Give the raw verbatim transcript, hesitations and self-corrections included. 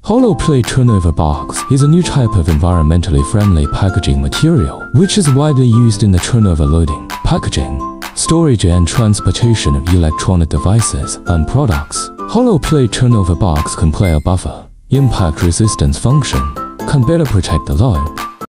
Hollow plate turnover box is a new type of environmentally friendly packaging material, which is widely used in the turnover loading, packaging, storage and transportation of electronic devices and products. Hollow plate turnover box can play a buffer, impact resistance function, can better protect the load,